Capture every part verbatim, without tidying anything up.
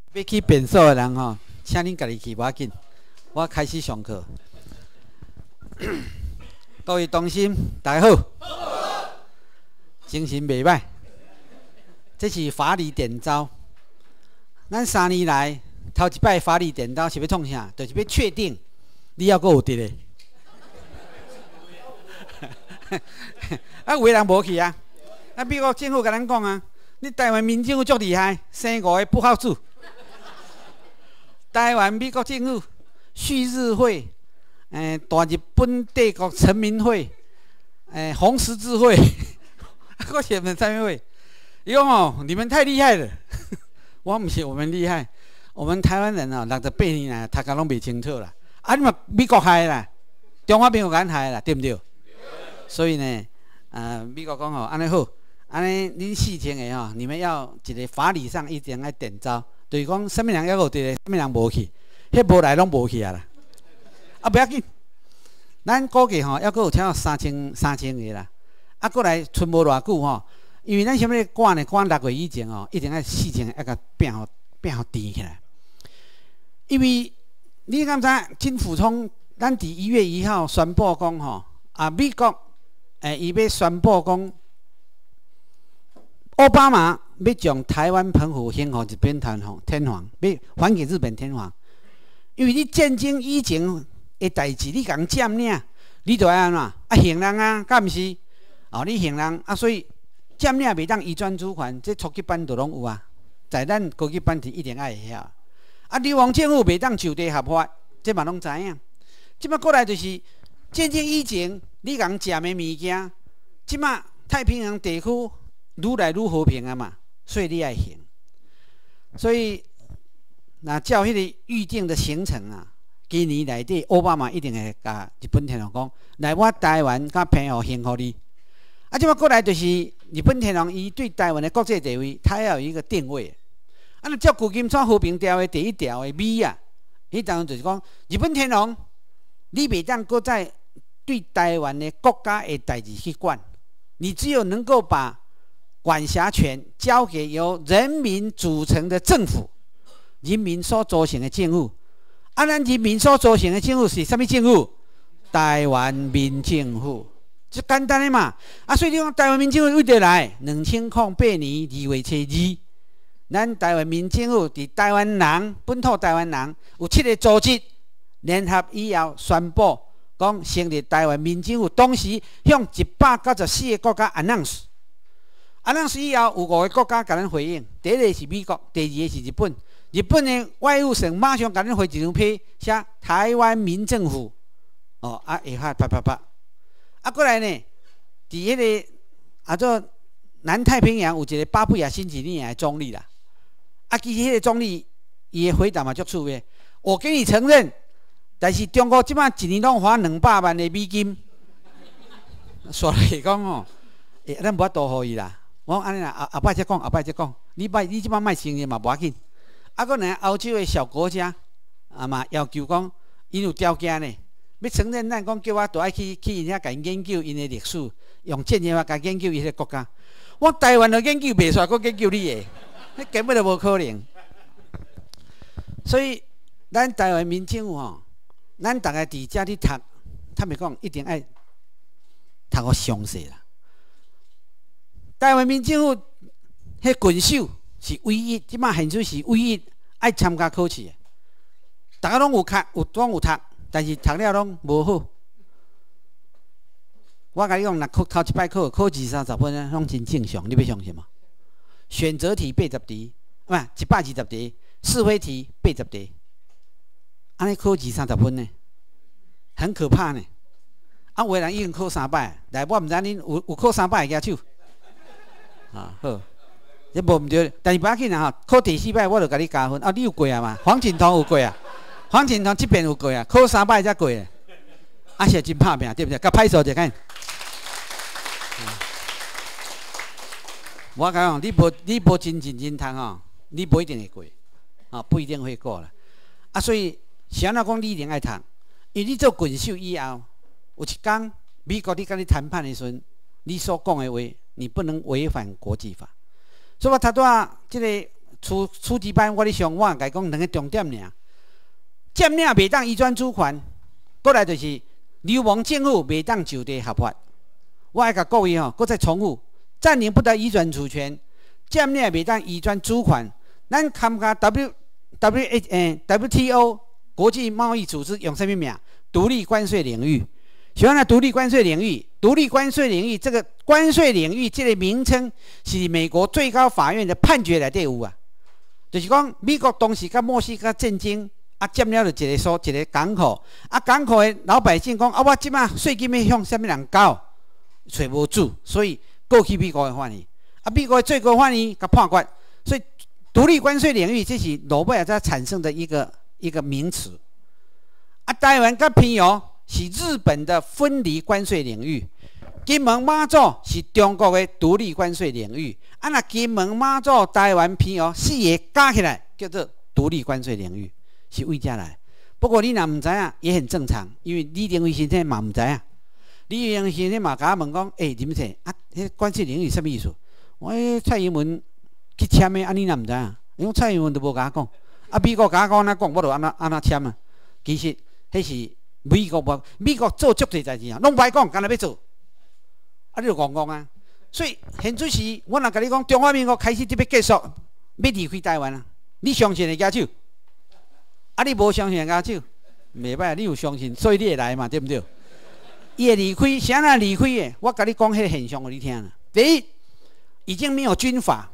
要去变数的人吼，请恁家己去，无要紧。我开始上课。各位同心，大家好。精神袂歹。这是法理点招。咱三年来头一摆法理点招是要创啥？就是要确定你还阁有伫咧。啊，有个人无去啊。啊，美国政府甲咱讲啊，你台湾民政府足厉害，生五个不好处。台湾美国政府、旭日会、诶、呃、大日本帝国臣民会、诶、呃、红十字会，我写们三会，伊讲哦，你们太厉害了。我唔是我们厉害，我们台湾人哦，六十八年来读甲拢袂清楚啦。啊，你嘛美国害啦，中华民国咱害啦，对不对？所以呢，呃，美国讲吼，安尼好，安尼恁事情的吼，你们要一个法理上一定要点招。就是讲，什么人还有伫咧，什么人无去，迄无来拢无去啊啦。啊，不要紧，咱估计吼，还阁有超过三千三千个啦。啊，过来剩无偌久吼，因为咱啥物咧赶呢？赶六月以前吼，一定要事情要甲变好变好甜起来。因为你敢知金溥聪，咱伫一月一号宣布讲吼，啊，美国诶，伊、欸、要宣布讲。奥巴马要将台湾澎湖还给日本天皇，天皇要还给日本天皇，因为你战争以前的代志，你共占领，你就爱安怎啊行人啊，敢毋是？哦，你行人啊，所以占领袂当移转主权，这初级班都拢有啊，在咱高级班是一定爱会晓。啊，流亡政府袂当就地合法，这嘛拢知影。即摆过来就是战争以前你共占的物件，即摆太平洋地区。愈来愈和平啊嘛，所以你爱行。所以，那照迄个预定的行程啊，今年内底奥巴马一定会甲日本天皇讲，来我台湾甲澎湖行互你。啊，即摆过来就是日本天皇伊对台湾的国际地位，他要有一个定位。啊，那照旧金山和平条的第一条的美啊，伊当然就是讲，日本天皇你袂当搁再对台湾的国家的代志去管，你只有能够把管辖权交给由人民组成的政府，人民所组成的政府。啊，咱人民所组成的政府是什么政府？台湾民政府，就简单的嘛。啊，所以你讲台湾民政府为得来？两千零八年二月初二，咱台湾民政府伫台湾人本土台湾人有七个组织联合以后宣布，讲成立台湾民政府，当时向一百九十四个国家 announce。啊，咱以后有五个国家甲咱回应，第一个是美国，第二个是日本。日本的外务省马上甲咱回一张批，写台湾民政府。哦，啊，下下啪啪啪。啊，过来呢，伫迄个啊做南太平洋有一个巴布亚新几内亚的总理啦。啊，其实迄个总理伊的回答嘛足趣味，我给你承认，但是中国即摆一年拢花两百万的美金。说来讲哦，诶、欸，咱无法度互伊啦。我讲安尼啦，后后摆再讲，后摆再讲。你摆你即摆卖承认嘛，无要紧。啊，搁呢欧洲的小国家啊嘛，要求讲，因有条件呢，要承认咱讲叫我都爱去去因遐甲因研究因的历史，用间接法甲研究伊个国家。我台湾的研究袂煞，搁研究你的，迄根本就无可能。所以，咱台湾民政府吼，咱大家伫遮咧读，他们讲一定爱读个详细啦。台湾民政府迄quyền手是唯一，即马现在是唯一爱参加考试的。大家拢有读，有讲有读，但是读了拢无好。我甲你讲，若考头一摆考考二三十分啊，拢真正常，你要相信吗？选择题八十题，唔一百二十题，是非题八十题，安尼考二三十分呢，很可怕呢。啊，有个人已经考三摆，来我毋知恁有有考三摆的举手。啊好，这无毋对，但是不要紧啊！考第四摆我就甲你加分啊！你有过啊嘛？黄锦彤有过啊？黄锦彤这边有过啊？考三摆才过啊！啊是真拍拼，对不对？甲拍手一看。我讲，你无你无真认真读吼，你不一定会过，啊不一定会过啦。啊，所以谁那讲你一定爱读，因为你做quyền手以后，有一天美国你甲你谈判的时阵，你所讲的话。你不能违反国际法，所以我读到这个初初级班我咧上，我甲伊讲两个重点尔。占领袂当移转主权，过来就是流氓政府袂当就地合法。我爱甲各位吼，搁再重复：占领不得移转主权，占领袂当移转主权。咱参加 W W H 诶 W T O 国际贸易组织用什么名？独立关税领域。喜欢的独立关税领域，独立关税领域这个关税领域这个名称是美国最高法院的判决内底有啊，就是讲美国当时甲墨西哥战争啊，占了就一个所一个港口啊，港口的老百姓讲啊，我即马税金要向什么人交，找无主，所以过去美国的法院啊，美国的最高法院甲判决，所以独立关税领域这是诺贝尔才产生的一个一个名词啊，台湾甲澎湖是日本的分离关税领域，金门、马祖是中国的独立关税领域。啊，那金门、马祖、台湾、澎湖四个加起来叫做独立关税领域，是为这来。不过你若唔知影，也很正常，因为李登辉先生嘛唔知影。李登辉先生嘛甲我问讲：，诶、欸，林先生啊，迄关税领域什么意思？我蔡英文去签的，啊，你若唔知影？因为蔡英文都无甲我讲，啊，美国甲我讲安怎讲，我就安怎安怎签啊。其实迄是。美国无，美国做足侪代志啊，拢歹讲，干那要做，啊，你就讲讲啊。所以现主时，我若甲你讲，中华民国开始就要结束，要离开台湾啊。你相信的举手，啊，你无相信的举手，袂歹，你有相信，所以你会来嘛，对不对？伊会离开，啥人离开的？我甲你讲，迄个现象，你听啦。第一，已经没有军法，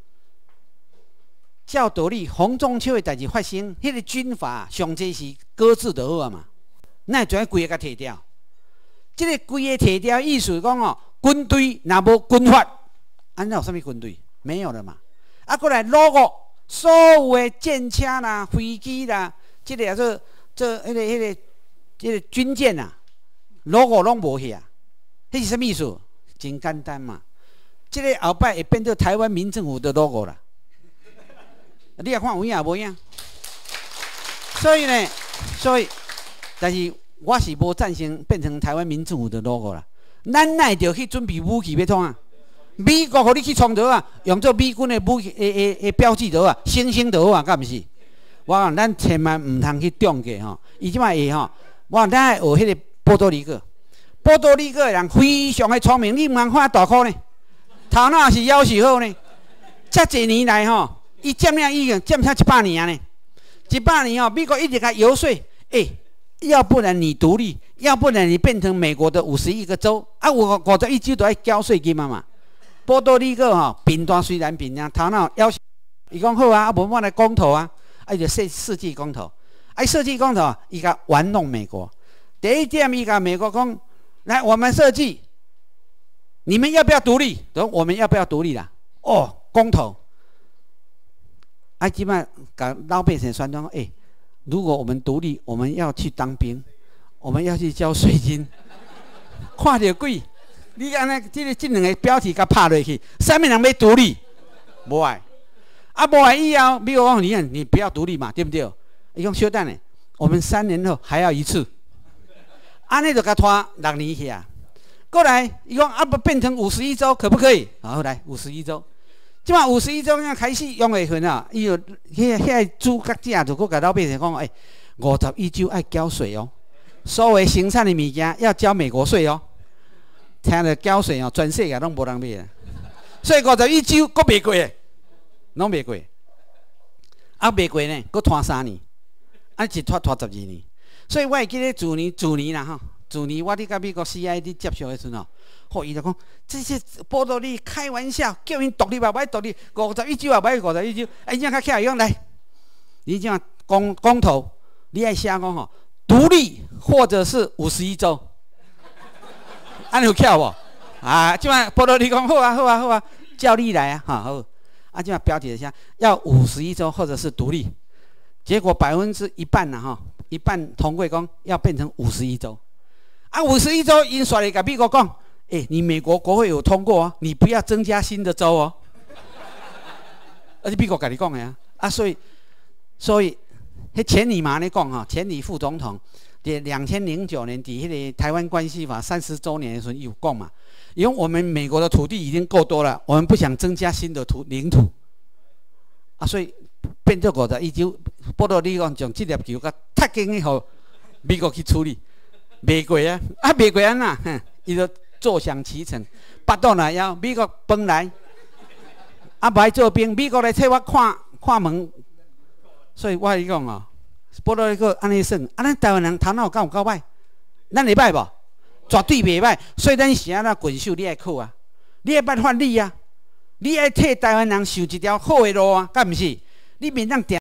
照道理，洪仲秋的代志发生，迄、那个军法上济是搁置就好啊嘛。那就要规个甲摕掉，即、这个规个摕掉，意思讲哦，军队若无军法，安怎有啥物军队？没有了嘛。啊，过来 logo， 所有的舰车啦、飞机啦，即、这个做做迄个迄个即个军舰啊 ，logo 拢无去啊。迄是啥物意思？真简单嘛，即、这个后摆会变做台湾民政府的 logo 啦。你也看有影也无影。所以呢，所以。但是我是无赞成变成台湾民政府的 logo 啦。咱哪着去准备武器要创啊？美国互你去创着啊，用做美军的武器诶诶诶标志着啊，星星着啊，敢毋是？我讲咱千万唔通去中计吼。伊即摆会吼，我讲咱学迄个波多黎各，波多黎各人非常的聪明，你唔通看大箍呢，头脑是夭寿好呢。遮侪年来吼，伊占领已经占领一百年呢，一百年吼，美国一直甲游说，诶、欸。要不然你独立，要不然你变成美国的五十亿个州啊！五五十一州都要交税金嘛嘛。波多黎各吼，贫大虽然贫啊，头脑要，伊讲好啊，啊无我来公投啊，啊就设设计公投，啊设计公投，伊甲玩弄美国。第一点，伊甲美国讲，来我们设计，你们要不要独立？等我们要不要独立啦？哦，公投，啊即摆甲老百姓宣传讲，诶。如果我们独立，我们要去当兵，我们要去交税金，看到鬼！你安尼，这个这两个标题甲拍落去，啥物人要独立？无爱，啊无爱以后，美国讲你你不要独立嘛，对不对？伊讲小等咧，我们三年后还要一次，安尼就甲拖六年去啊。过来，伊讲啊不变成五十一州可不可以？好来五十一州。即马五十一州要开始用的时阵啊，伊就迄遐个主角者就搁甲老百姓讲，诶，五十一州爱交税哦，所有生产的物件要交美国税哦。听着交税哦，全世界拢无人买啊。所以五十一州搁袂过，拢袂过。啊，袂过呢，搁拖三年，啊一拖拖十二年。所以我会记得去年，去年啦吼，去年我伫甲美国 C I D 接触的时阵哦。好，伊就讲这些波多黎开玩笑，叫因独立吧，不爱独立，五十一州啊，不爱五十一州。哎，你怎较巧？伊讲来，你这样公公投，你爱写讲吼，独立或者是五十一州，安尼有巧无？啊，即摆波多黎讲好啊，好啊，好啊，叫你来啊，哈好。啊，即摆标题下要五十一州或者是独立，结果百分之一半呐哈，一半同过讲要变成五十一州。啊，五十一州因刷来甲美国讲。哎、欸，你美国国会有通过啊，你不要增加新的州哦。而且美国跟你讲的啊，啊，所以，所以，迄前尼嘛咧讲哈，前尼副总统，伫两千零九年底迄个台湾关系法三十周年的时候有讲嘛，因为我们美国的土地已经够多了，我们不想增加新的土领土。 啊，所以变做五十一周，波多黎各将这粒球甲踢进去，互美国去处理，袂过啊，啊袂过安那，哼，伊就坐享其成。巴肚若枵，美国饭来，啊无爱做兵，美国来替我看看门，所以我跟你讲哦，波多黎各安尼算，啊咱台湾人头脑敢有够歹？咱会歹无？绝对袂歹，所以咱是安那quyền守你爱靠啊，你爱捌法理啊，你爱替台湾人受一条好的路啊，敢毋是？你免当定。